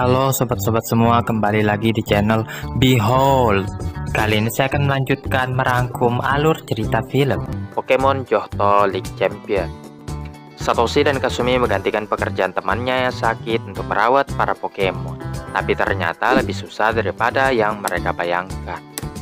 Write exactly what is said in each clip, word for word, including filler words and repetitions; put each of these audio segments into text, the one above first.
Halo sobat-sobat semua, kembali lagi di channel Behold. Kali ini saya akan melanjutkan merangkum alur cerita film Pokemon Johto League Champion. Satoshi dan Kasumi menggantikan pekerjaan temannya yang sakit untuk merawat para Pokemon, tapi ternyata lebih susah daripada yang mereka bayangkan.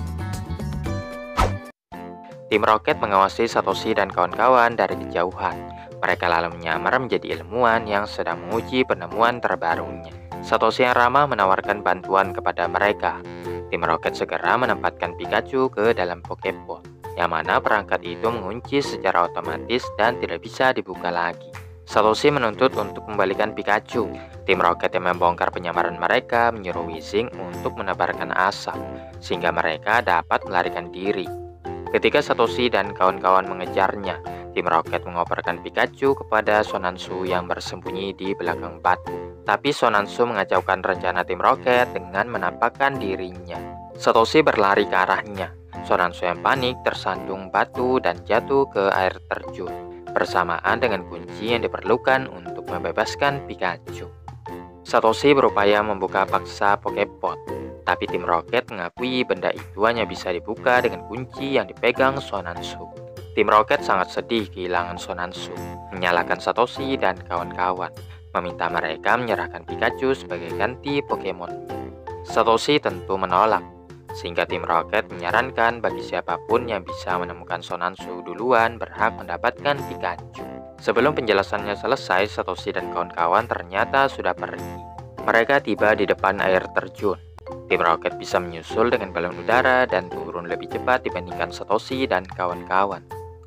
Tim Rocket mengawasi Satoshi dan kawan-kawan dari kejauhan. Mereka lalu menyamar menjadi ilmuwan yang sedang menguji penemuan terbarunya. Satoshi yang ramah menawarkan bantuan kepada mereka. Tim Rocket segera menempatkan Pikachu ke dalam Poképot, yang mana perangkat itu mengunci secara otomatis dan tidak bisa dibuka lagi. Satoshi menuntut untuk membalikan Pikachu. Tim Rocket yang membongkar penyamaran mereka menyuruh Weezing untuk menebarkan asap, sehingga mereka dapat melarikan diri. Ketika Satoshi dan kawan-kawan mengejarnya, Tim Rocket mengoperasikan Pikachu kepada Sonansu yang bersembunyi di belakang batu. Tapi Sonansu mengacaukan rencana Tim Rocket dengan menampakkan dirinya. Satoshi berlari ke arahnya. Sonansu yang panik tersandung batu dan jatuh ke air terjun, bersamaan dengan kunci yang diperlukan untuk membebaskan Pikachu. Satoshi berupaya membuka paksa Poképot, tapi Tim Rocket mengakui benda itu hanya bisa dibuka dengan kunci yang dipegang Sonansu. Tim Rocket sangat sedih kehilangan Sonansu, menyalahkan Satoshi dan kawan-kawan, meminta mereka menyerahkan Pikachu sebagai ganti Pokemon. Satoshi tentu menolak, sehingga Tim Rocket menyarankan bagi siapapun yang bisa menemukan Sonansu duluan berhak mendapatkan Pikachu. Sebelum penjelasannya selesai, Satoshi dan kawan-kawan ternyata sudah pergi. Mereka tiba di depan air terjun. Tim Rocket bisa menyusul dengan balon udara dan turun lebih cepat dibandingkan Satoshi dan kawan-kawan.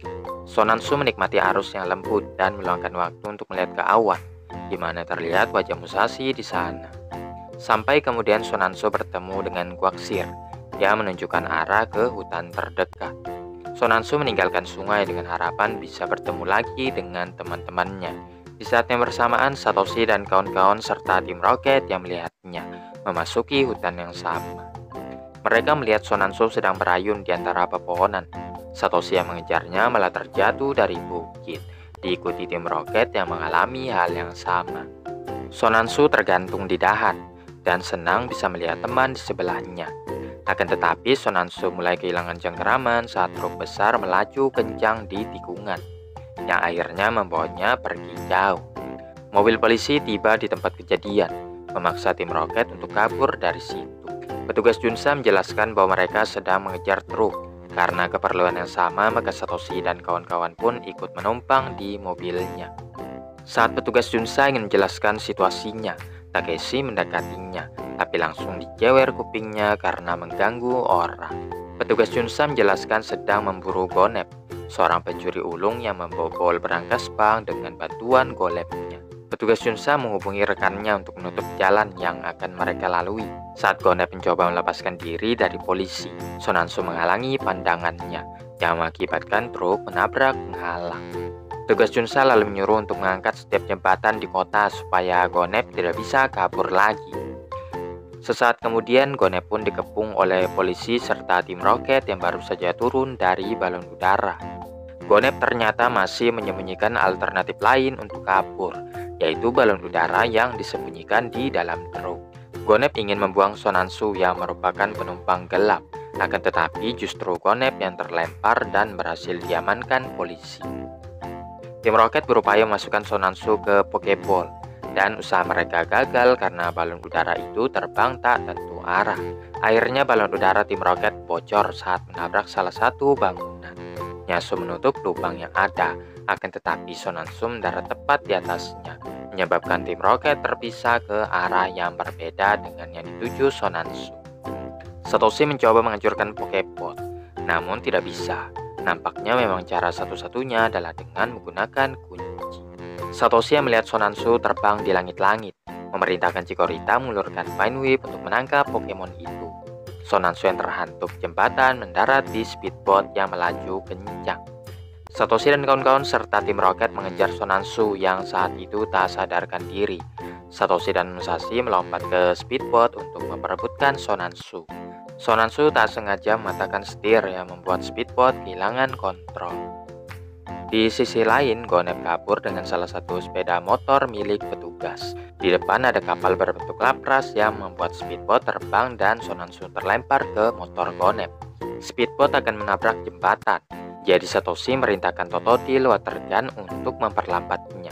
Sonansu menikmati arus yang lembut dan meluangkan waktu untuk melihat ke awan, di mana terlihat wajah Musashi di sana. Sampai kemudian Sonansu bertemu dengan Quagsire. Dia menunjukkan arah ke hutan terdekat. Sonansu meninggalkan sungai dengan harapan bisa bertemu lagi dengan teman-temannya. Di saat yang bersamaan, Satoshi dan kawan-kawan serta Tim Rocket yang melihatnya memasuki hutan yang sama. Mereka melihat Sonansu sedang berayun di antara pepohonan. Satoshi yang mengejarnya malah terjatuh dari bukit, diikuti Tim Rocket yang mengalami hal yang sama. Sonansu tergantung di dahan dan senang bisa melihat teman di sebelahnya. Akan tetapi Sonansu mulai kehilangan cengkeraman saat truk besar melaju kencang di tikungan, yang akhirnya membawanya pergi jauh. Mobil polisi tiba di tempat kejadian, memaksa Tim Rocket untuk kabur dari situ. Petugas Junsa menjelaskan bahwa mereka sedang mengejar truk. Karena keperluan yang sama, maka Satoshi dan kawan-kawan pun ikut menumpang di mobilnya. Saat petugas Junsa ingin menjelaskan situasinya, Takeshi mendekatinya, tapi langsung dijewer kupingnya karena mengganggu orang. Petugas Junsa menjelaskan sedang memburu Gonep, seorang pencuri ulung yang membobol berangkas bank dengan bantuan golemnya. Petugas Junsa menghubungi rekannya untuk menutup jalan yang akan mereka lalui. Saat Gonep mencoba melepaskan diri dari polisi, Sonansu menghalangi pandangannya, yang mengakibatkan truk menabrak penghalang. Petugas Junsa lalu menyuruh untuk mengangkat setiap jembatan di kota supaya Gonep tidak bisa kabur lagi. Sesaat kemudian, Gonep pun dikepung oleh polisi serta Tim Rocket yang baru saja turun dari balon udara. Gonep ternyata masih menyembunyikan alternatif lain untuk kabur, yaitu balon udara yang disembunyikan di dalam truk. Gonep ingin membuang Sonansu yang merupakan penumpang gelap, akan tetapi justru Gonep yang terlempar dan berhasil diamankan polisi. Tim Rocket berupaya memasukkan Sonansu ke Pokéball, dan usaha mereka gagal karena balon udara itu terbang tak tentu arah. Akhirnya balon udara Tim Rocket bocor saat menabrak salah satu bangunan. Nyasu menutup lubang yang ada, akan tetapi Sonansu mendarat tepat di atasnya, menyebabkan Tim Rocket terpisah ke arah yang berbeda dengan yang dituju Sonansu. Satoshi mencoba menghancurkan Poképot, namun tidak bisa. Nampaknya memang cara satu-satunya adalah dengan menggunakan kunci. Satoshi yang melihat Sonansu terbang di langit-langit, memerintahkan Chikorita mengulurkan Vine Whip untuk menangkap Pokemon itu. Sonansu yang terhantuk jembatan mendarat di speedboat yang melaju kencang. Satoshi dan kawan-kawan serta Tim Rocket mengejar Sonansu yang saat itu tak sadarkan diri. Satoshi dan Musashi melompat ke speedboat untuk memperebutkan Sonansu. Sonansu tak sengaja mematahkan setir yang membuat speedboat kehilangan kontrol. Di sisi lain, Gonep kabur dengan salah satu sepeda motor milik petugas. Di depan ada kapal berbentuk lapras yang membuat speedboat terbang dan Sonansu terlempar ke motor Gonep. Speedboat akan menabrak jembatan, jadi Satoshi merintahkan Totodile water gun untuk memperlambatnya.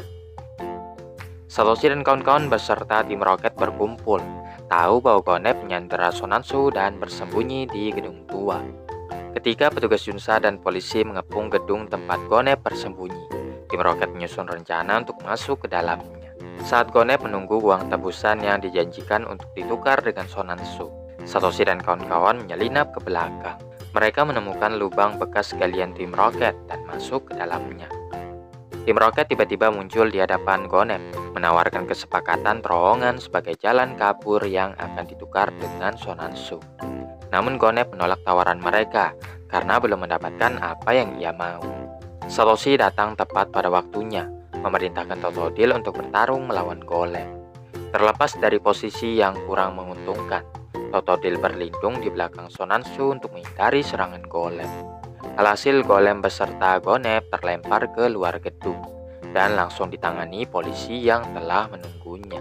Satoshi dan kawan-kawan beserta tim roket berkumpul, tahu bahwa Gonep menyandera Sonansu dan bersembunyi di gedung tua. Ketika petugas Junsa dan polisi mengepung gedung tempat Gonep bersembunyi, tim roket menyusun rencana untuk masuk ke dalamnya. Saat Gonep menunggu uang tebusan yang dijanjikan untuk ditukar dengan Sonansu, Satoshi dan kawan-kawan menyelinap ke belakang. Mereka menemukan lubang bekas galian tim roket dan masuk ke dalamnya. Tim roket tiba-tiba muncul di hadapan Gonep, menawarkan kesepakatan terowongan sebagai jalan kabur yang akan ditukar dengan Sonansu. Namun Gonep menolak tawaran mereka karena belum mendapatkan apa yang ia mau. Satoshi datang tepat pada waktunya, memerintahkan Totodile untuk bertarung melawan Golem. Terlepas dari posisi yang kurang menguntungkan, Totodile berlindung di belakang Sonansu untuk menghindari serangan Golem. Alhasil Golem beserta Gonep terlempar ke luar gedung dan langsung ditangani polisi yang telah menunggunya.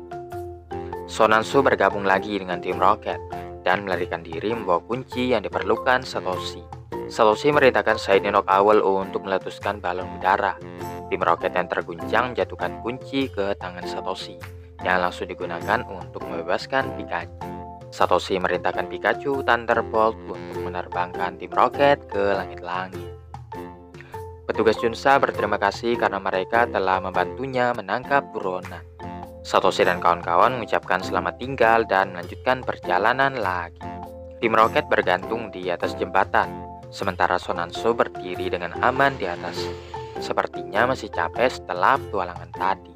Sonansu bergabung lagi dengan tim roket dan melarikan diri membawa kunci yang diperlukan Satoshi. Satoshi merintahkan Shiny Rock Owl untuk meletuskan balon udara. Tim roket yang terguncang jatuhkan kunci ke tangan Satoshi, yang langsung digunakan untuk membebaskan Pikachu. Satoshi merintahkan Pikachu Thunderbolt untuk menerbangkan tim roket ke langit-langit. Petugas Junsa berterima kasih karena mereka telah membantunya menangkap buronan. Satoshi dan kawan-kawan mengucapkan selamat tinggal dan melanjutkan perjalanan lagi. Tim roket bergantung di atas jembatan, sementara Sonansu berdiri dengan aman di atas. Sepertinya masih capek setelah petualangan tadi.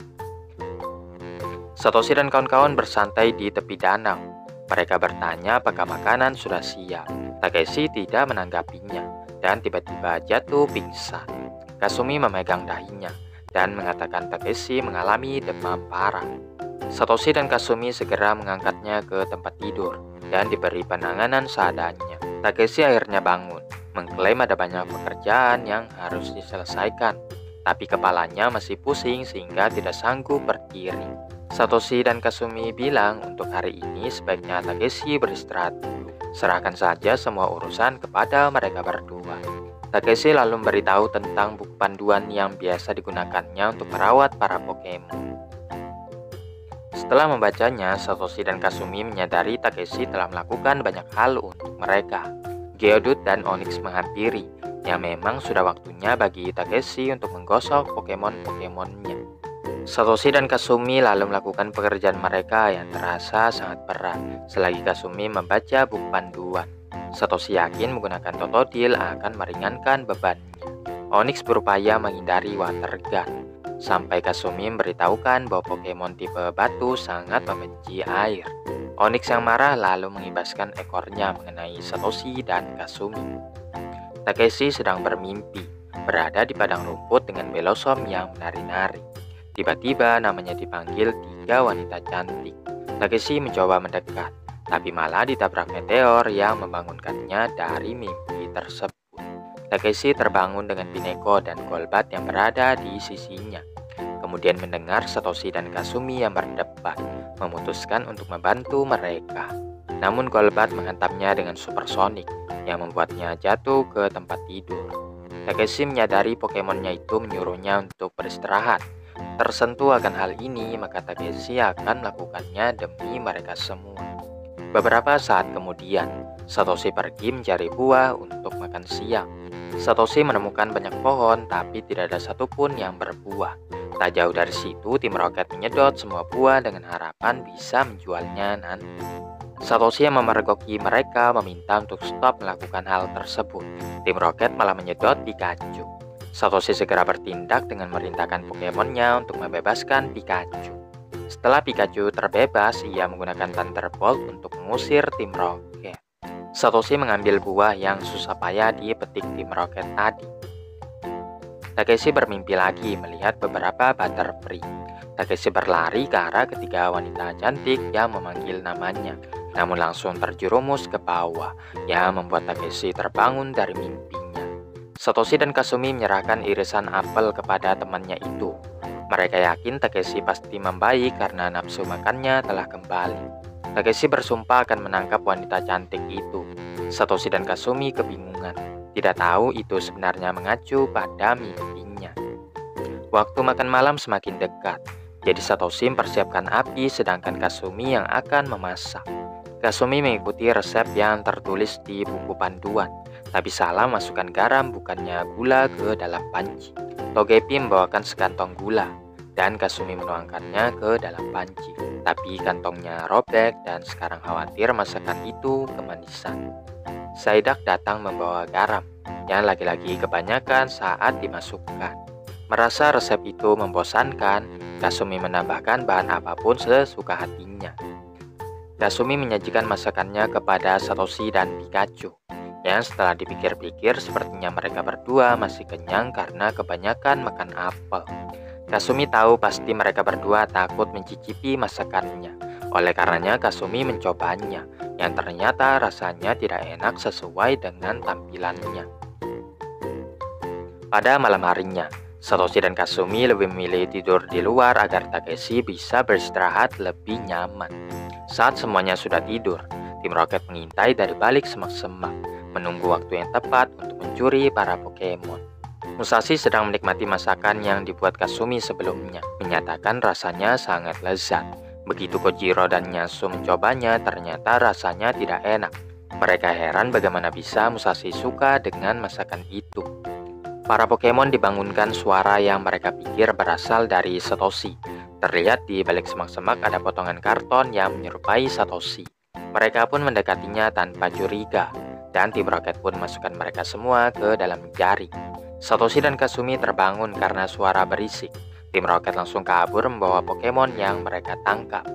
Satoshi dan kawan-kawan bersantai di tepi danau. Mereka bertanya apakah makanan sudah siap. Takeshi tidak menanggapinya dan tiba-tiba jatuh pingsan. Kasumi memegang dahinya dan mengatakan Takeshi mengalami demam parah. Satoshi dan Kasumi segera mengangkatnya ke tempat tidur dan diberi penanganan seadanya. Takeshi akhirnya bangun, mengklaim ada banyak pekerjaan yang harus diselesaikan, tapi kepalanya masih pusing sehingga tidak sanggup berdiri. Satoshi dan Kasumi bilang untuk hari ini sebaiknya Takeshi beristirahat dulu. Serahkan saja semua urusan kepada mereka berdua. Takeshi lalu memberitahu tentang buku panduan yang biasa digunakannya untuk merawat para Pokemon. Setelah membacanya, Satoshi dan Kasumi menyadari Takeshi telah melakukan banyak hal untuk mereka. Geodude dan Onix menghampiri, yang memang sudah waktunya bagi Takeshi untuk menggosok Pokemon-Pokemonnya. Satoshi dan Kasumi lalu melakukan pekerjaan mereka yang terasa sangat berat, selagi Kasumi membaca buku panduan. Satoshi yakin menggunakan Totodile akan meringankan bebannya. Onix berupaya menghindari water gun, sampai Kasumi memberitahukan bahwa Pokemon tipe batu sangat membenci air. Onix yang marah lalu mengibaskan ekornya mengenai Satoshi dan Kasumi. Takeshi sedang bermimpi, berada di padang rumput dengan Belosom yang menari-nari. Tiba-tiba namanya dipanggil tiga wanita cantik. Takeshi mencoba mendekat, tapi malah ditabrak meteor yang membangunkannya dari mimpi tersebut. Takeshi terbangun dengan Pineko dan Golbat yang berada di sisinya. Kemudian mendengar Satoshi dan Kasumi yang berdebat, memutuskan untuk membantu mereka. Namun Golbat menghantamnya dengan supersonik yang membuatnya jatuh ke tempat tidur. Takeshi menyadari Pokemonnya itu menyuruhnya untuk beristirahat. Tersentuh akan hal ini, maka Takeshi akan melakukannya demi mereka semua. Beberapa saat kemudian, Satoshi pergi mencari buah untuk makan siang. Satoshi menemukan banyak pohon, tapi tidak ada satupun yang berbuah. Tak jauh dari situ, tim roket menyedot semua buah dengan harapan bisa menjualnya nanti. Satoshi yang memergoki mereka meminta untuk stop melakukan hal tersebut. Tim roket malah menyedot Pikachu. Satoshi segera bertindak dengan merintahkan Pokemonnya untuk membebaskan Pikachu. Setelah Pikachu terbebas, ia menggunakan Thunderbolt untuk mengusir tim roket. Satoshi mengambil buah yang susah payah dipetik tim roket tadi. Takeshi bermimpi lagi melihat beberapa Butterfree. Takeshi berlari ke arah ketiga wanita cantik yang memanggil namanya, namun langsung terjerumus ke bawah, yang membuat Takeshi terbangun dari mimpinya. Satoshi dan Kasumi menyerahkan irisan apel kepada temannya itu. Mereka yakin Takeshi pasti membaik karena nafsu makannya telah kembali. Takeshi bersumpah akan menangkap wanita cantik itu. Satoshi dan Kasumi kebingungan, tidak tahu itu sebenarnya mengacu pada mimpinya. Waktu makan malam semakin dekat, jadi Satoshi mempersiapkan api sedangkan Kasumi yang akan memasak. Kasumi mengikuti resep yang tertulis di buku panduan, tapi salah masukkan garam bukannya gula ke dalam panci. Togepi membawakan sekantong gula, dan Kasumi menuangkannya ke dalam panci. Tapi kantongnya robek dan sekarang khawatir masakan itu kemanisan. Saidak datang membawa garam, yang lagi-lagi kebanyakan saat dimasukkan. Merasa resep itu membosankan, Kasumi menambahkan bahan apapun sesuka hatinya. Kasumi menyajikan masakannya kepada Satoshi dan Pikachu, yang setelah dipikir-pikir sepertinya mereka berdua masih kenyang karena kebanyakan makan apel. Kasumi tahu pasti mereka berdua takut mencicipi masakannya. Oleh karenanya Kasumi mencobanya, yang ternyata rasanya tidak enak sesuai dengan tampilannya. Pada malam harinya, Satoshi dan Kasumi lebih memilih tidur di luar agar Takeshi bisa beristirahat lebih nyaman. Saat semuanya sudah tidur, tim Rocket mengintai dari balik semak-semak, menunggu waktu yang tepat untuk mencuri para Pokemon. Musashi sedang menikmati masakan yang dibuat Kasumi sebelumnya, menyatakan rasanya sangat lezat. Begitu Kojiro dan Nyasu mencobanya, ternyata rasanya tidak enak. Mereka heran bagaimana bisa Musashi suka dengan masakan itu. Para Pokemon dibangunkan suara yang mereka pikir berasal dari Satoshi. Terlihat di balik semak-semak ada potongan karton yang menyerupai Satoshi. Mereka pun mendekatinya tanpa curiga, dan tim Rocket pun masukkan mereka semua ke dalam jaring. Satoshi dan Kasumi terbangun karena suara berisik. Tim Rocket langsung kabur membawa Pokemon yang mereka tangkap.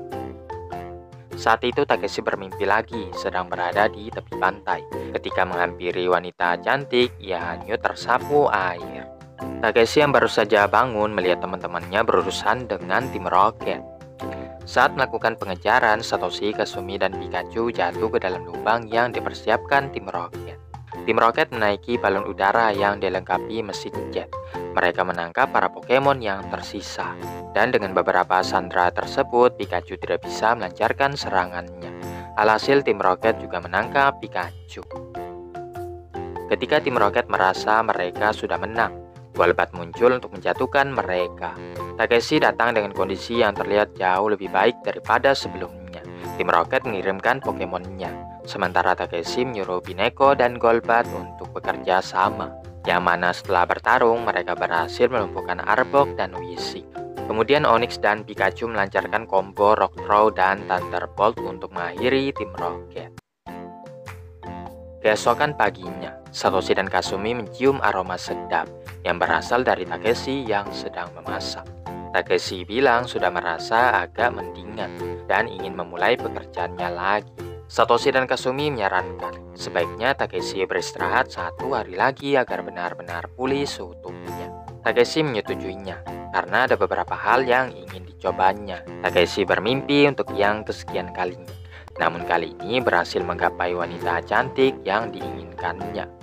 Saat itu Takeshi bermimpi lagi, sedang berada di tepi pantai. Ketika menghampiri wanita cantik, ia hanyut tersapu air. Takeshi yang baru saja bangun melihat teman-temannya berurusan dengan tim Rocket. Saat melakukan pengejaran, Satoshi, Kasumi, dan Pikachu jatuh ke dalam lubang yang dipersiapkan tim Rocket. Tim Rocket menaiki balon udara yang dilengkapi mesin jet. Mereka menangkap para Pokemon yang tersisa. Dan dengan beberapa sandera tersebut, Pikachu tidak bisa melancarkan serangannya. Alhasil tim Rocket juga menangkap Pikachu. Ketika tim Rocket merasa mereka sudah menang, Golbat muncul untuk menjatuhkan mereka. Takeshi datang dengan kondisi yang terlihat jauh lebih baik daripada sebelumnya. Tim Rocket mengirimkan Pokemonnya, sementara Takeshi menyuruh Bineko dan Golbat untuk bekerja sama. Yang mana setelah bertarung, mereka berhasil melumpuhkan Arbok dan Wishing. Kemudian Onix dan Pikachu melancarkan combo Rock Throw dan Thunderbolt untuk mengakhiri tim Rocket. Keesokan paginya, Satoshi dan Kasumi mencium aroma sedap yang berasal dari Takeshi yang sedang memasak. Takeshi bilang sudah merasa agak mendingan dan ingin memulai pekerjaannya lagi. Satoshi dan Kasumi menyarankan sebaiknya Takeshi beristirahat satu hari lagi agar benar-benar pulih seutuhnya. Takeshi menyetujuinya karena ada beberapa hal yang ingin dicobanya. Takeshi bermimpi untuk yang kesekian kalinya, namun kali ini berhasil menggapai wanita cantik yang diinginkannya.